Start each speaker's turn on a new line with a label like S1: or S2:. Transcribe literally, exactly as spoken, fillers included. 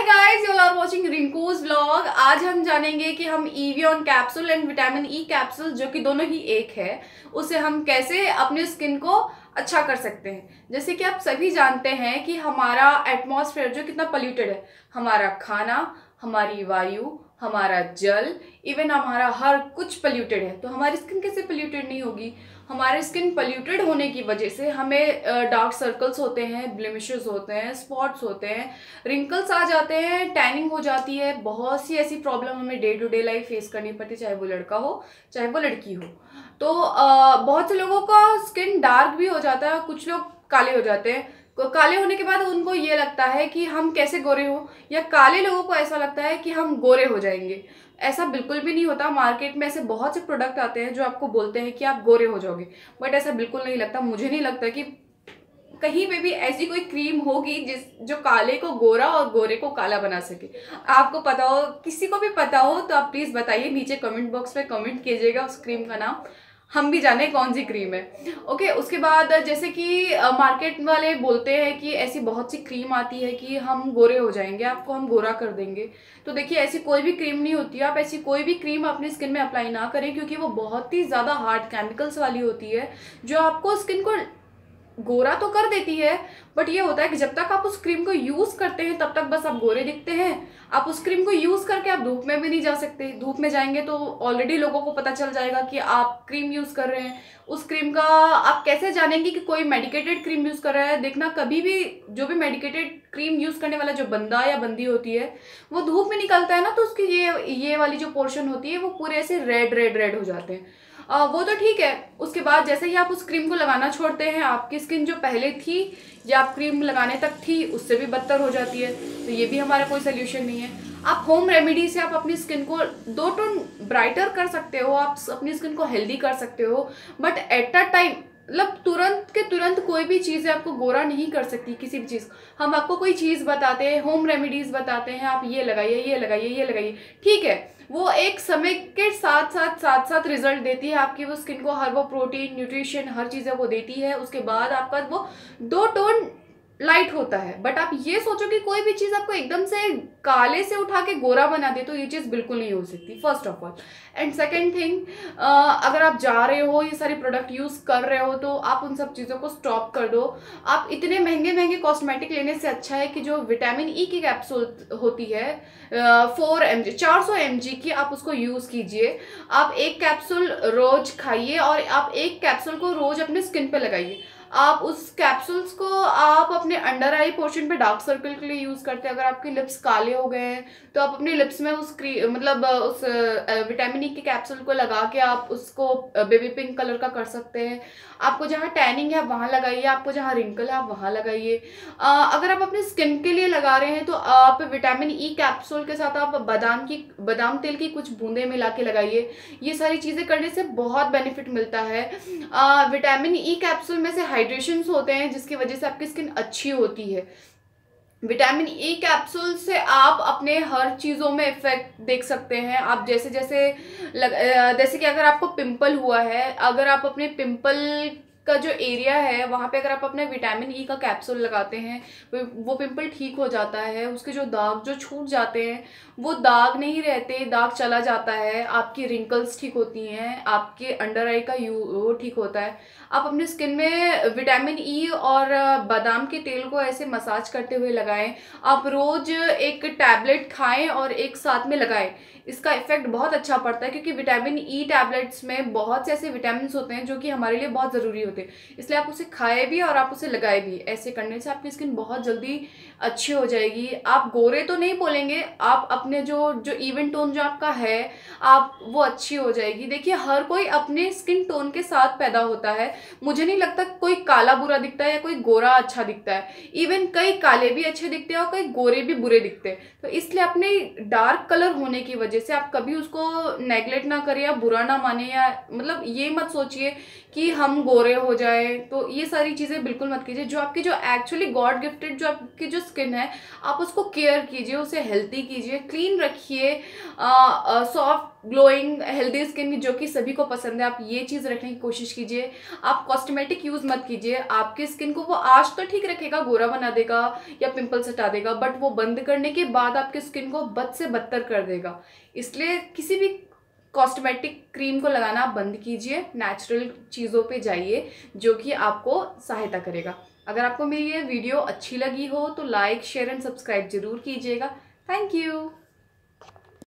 S1: Guys, you are watching Rinku's vlog. आज हम जानेंगे कि हम Evion capsule and vitamin E capsule, जो कि दोनों ही एक है, उसे हम कैसे अपने स्किन को अच्छा कर सकते हैं। जैसे कि आप सभी जानते हैं कि हमारा एटमॉस्फेयर जो कितना पोल्यूटेड है, हमारा खाना, हमारी वायु, हमारा जल, इवन हमारा हर कुछ पोल्यूटेड है। तो हमारी स्किन कैसे पोल्यूटेड नहीं होगी? हमारे स्किन पोल्यूटेड होने की वजह से हमें डार्क सर्कल्स होते हैं, ब्लेमिशेस होते हैं, स्पॉट्स होते हैं, रिंकल्स आ जाते हैं, टैनिंग हो जाती है। बहुत सी ऐसी प्रॉब्लम हमें day to day life face करनी पड़ती है, चाहे वो लड़का हो चाहे वो लड़की हो। तो आ, बहुत से लोगों का स्किन डार्क भी हो जाता है, कुछ लोग काले हो जाते हैं। काले होने के बाद उनको ये लगता है कि हम कैसे गोरे हो, या काले लोगों को ऐसा लगता है कि हम गोरे हो जाएंगे। ऐसा बिल्कुल भी नहीं होता। मार्केट में ऐसे बहुत से प्रोडक्ट आते हैं जो आपको बोलते हैं कि आप गोरे हो जाओगे, बट ऐसा बिल्कुल नहीं लगता। मुझे नहीं लगता कि कहीं पे भी ऐसी कोई क्रीम होगी जिस जो काले को गोरा और गोरे को काला बना सके। आपको पता हो, किसी को भी पता हो तो आप प्लीज़ बताइए, नीचे कमेंट बॉक्स में कमेंट कीजिएगा उस क्रीम का नाम, हम भी जाने कौन सी क्रीम है। ओके, उसके बाद जैसे कि मार्केट वाले बोलते हैं कि ऐसी बहुत सी क्रीम आती है कि हम गोरे हो जाएंगे, आपको हम गोरा कर देंगे। तो देखिए, ऐसी कोई भी क्रीम नहीं होती है। आप ऐसी कोई भी क्रीम अपनी स्किन में अप्लाई ना करें, क्योंकि वो बहुत ही ज़्यादा हार्ड केमिकल्स वाली होती है, जो आपको स्किन को गोरा तो कर देती है, बट ये होता है कि जब तक आप उस क्रीम को यूज़ करते हैं तब तक बस आप गोरे दिखते हैं। आप उस क्रीम को यूज़ करके आप धूप में भी नहीं जा सकते। धूप में जाएंगे तो ऑलरेडी लोगों को पता चल जाएगा कि आप क्रीम यूज़ कर रहे हैं। उस क्रीम का आप कैसे जानेंगे कि कोई मेडिकेटेड क्रीम यूज़ कर रहा है? देखना, कभी भी जो भी मेडिकेटेड क्रीम यूज़ करने वाला जो बंदा या बंदी होती है, वो धूप में निकलता है ना, तो उसकी ये ये वाली जो पोर्शन होती है वो पूरे ऐसे रेड रेड रेड हो जाते हैं। आ, वो तो ठीक है। उसके बाद जैसे ही आप उस क्रीम को लगाना छोड़ते हैं, आपकी स्किन जो पहले थी या आप क्रीम लगाने तक थी, उससे भी बदतर हो जाती है। तो ये भी हमारा कोई सोल्यूशन नहीं है। आप होम रेमेडी से आप अपनी स्किन को दो टोन ब्राइटर कर सकते हो, आप अपनी स्किन को हेल्दी कर सकते हो, बट एट अ टाइम, मतलब तुरंत के तुरंत कोई भी चीज़ आपको गोरा नहीं कर सकती। किसी भी चीज़, हम आपको कोई चीज़ बताते हैं, होम रेमेडीज़ बताते हैं, आप ये लगाइए, ये लगाइए, ये लगाइए, ठीक है, वो एक समय के साथ साथ साथ साथ रिजल्ट देती है। आपकी वो स्किन को हर वो प्रोटीन, न्यूट्रिशन, हर चीज़ें वो देती है। उसके बाद आपका वो दो टोन लाइट होता है। बट आप ये सोचो कि कोई भी चीज़ आपको एकदम से काले से उठा के गोरा बना दे, तो ये चीज़ बिल्कुल नहीं हो सकती, first of all. And second thing, अगर आप जा रहे हो, ये सारे प्रोडक्ट यूज़ कर रहे हो, तो आप उन सब चीज़ों को स्टॉप कर दो। आप इतने महंगे महंगे कॉस्मेटिक लेने से अच्छा है कि जो विटामिन ई की कैप्सूल होती है, फोर एम जी चार सौ एम जी की, आप उसको यूज़ कीजिए। आप एक कैप्सूल रोज खाइए और आप एक कैप्सूल को रोज अपने स्किन पे लगाइए। आप उस कैप्सूल्स को आप अपने अंडर आई पोर्शन पे डार्क सर्कल के लिए यूज़ करते हैं। अगर आपके लिप्स काले हो गए हैं तो आप अपने लिप्स में उस क्री मतलब उस विटामिन ई के कैप्सूल को लगा के आप उसको बेबी पिंक कलर का कर सकते हैं। आपको जहाँ टैनिंग है आप वहाँ लगाइए, आपको जहाँ रिंकल है आप वहाँ लगाइए। अगर आप अपनी स्किन के लिए लगा रहे हैं तो आप विटामिन ई कैप्सूल के साथ आप बादाम की बादाम तेल की कुछ बूंदें मिला के लगाइए। ये सारी चीज़ें करने से बहुत बेनिफिट मिलता है। विटामिन ई कैप्सूल में से हाइड्रेशंस होते हैं, जिसकी वजह से आपकी स्किन अच्छी होती है। विटामिन ई कैप्सूल से आप अपने हर चीज़ों में इफेक्ट देख सकते हैं। आप जैसे जैसे लग, जैसे कि अगर आपको पिंपल हुआ है, अगर आप अपने पिंपल का जो एरिया है वहाँ पे अगर आप अपने विटामिन ई का कैप्सूल लगाते हैं, वो पिंपल ठीक हो जाता है। उसके जो दाग जो छूट जाते हैं, वो दाग नहीं रहते, दाग चला जाता है। आपकी रिंकल्स ठीक होती हैं, आपके अंडर आई का यू वो ठीक होता है। आप अपनी स्किन में विटामिन ई और बादाम के तेल को ऐसे मसाज करते हुए लगाएं। आप रोज़ एक टैबलेट खाएं और एक साथ में लगाएं। इसका इफेक्ट बहुत अच्छा पड़ता है, क्योंकि विटामिन ई टैबलेट्स में बहुत से ऐसे विटामिन होते हैं जो कि हमारे लिए बहुत ज़रूरी होते हैं। इसलिए आप उसे खाए भी और आप उसे लगाए भी। ऐसे करने से आपकी स्किन बहुत जल्दी अच्छी हो जाएगी। आप गोरे तो नहीं बोलेंगे, आप अपने जो जो इवन टोन जो आपका है, आप वो अच्छी हो जाएगी। देखिए, हर कोई अपने स्किन टोन के साथ पैदा होता है। मुझे नहीं लगता कोई काला बुरा दिखता है या कोई गोरा अच्छा दिखता है। इवन कई काले भी अच्छे दिखते हैं और कई गोरे भी बुरे दिखते हैं। तो इसलिए अपने डार्क कलर होने की वजह से आप कभी उसको नेगलेक्ट ना करें या बुरा ना माने, या मतलब ये मत सोचिए कि हम गोरे हो जाए, तो ये सारी चीज़ें बिल्कुल मत कीजिए। जो आपकी जो एक्चुअली गॉड गिफ्टेड जो आपकी जो स्किन है, आप उसको केयर कीजिए, उसे हेल्थी कीजिए, क्लीन रखिए, सॉफ्ट ग्लोइंग हेल्दी स्किन जो कि सभी को पसंद है, आप ये चीज़ रखने की कोशिश कीजिए। आप कॉस्मेटिक यूज़ मत कीजिए। आपकी स्किन को वो आज तो ठीक रखेगा, गोरा बना देगा या पिंपल्स हटा देगा, बट वो बंद करने के बाद आपकी स्किन को बद से बदतर कर देगा। इसलिए किसी भी कॉस्मेटिक क्रीम को लगाना आप बंद कीजिए, नेचुरल चीज़ों पे जाइए जो कि आपको सहायता करेगा। अगर आपको मेरी ये वीडियो अच्छी लगी हो तो लाइक शेयर एंड सब्सक्राइब जरूर कीजिएगा। Thank you.